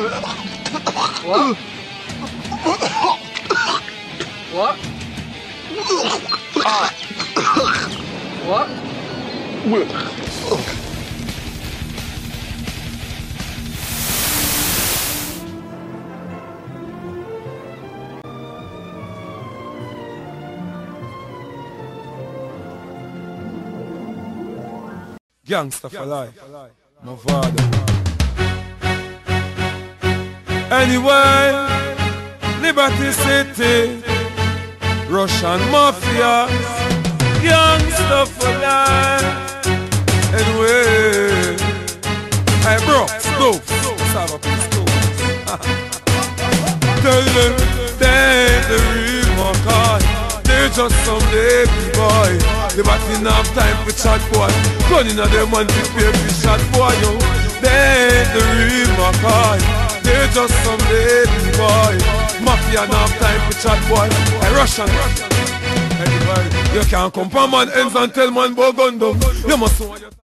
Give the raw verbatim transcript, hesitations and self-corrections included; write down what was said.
What? What? Ah. What? Gangsta for life, my father. Anyway, Liberty City, Russian mafia, gangsta for life. Anyway, hey bro, stove, stop up in stove. Tell them they ain't the real Makai, they're just some baby boy. Liberty not have time for chat boy, gun inna them and to pay for shot boy yo. They ain't the real Makai, they're just some baby boy. Mafia not have time for chat boy. Hey Russian, anybody, you can't come from man ends and tell man bow gun down. You must know